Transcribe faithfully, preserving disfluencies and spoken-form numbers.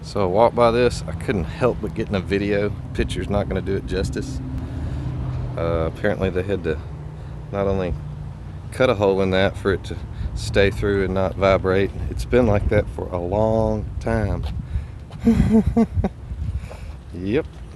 So I walked by this, I couldn't help but get in a video. Picture's not going to do it justice. Uh, apparently they had to not only cut a hole in that for it to stay through and not vibrate. It's been like that for a long time. Yep.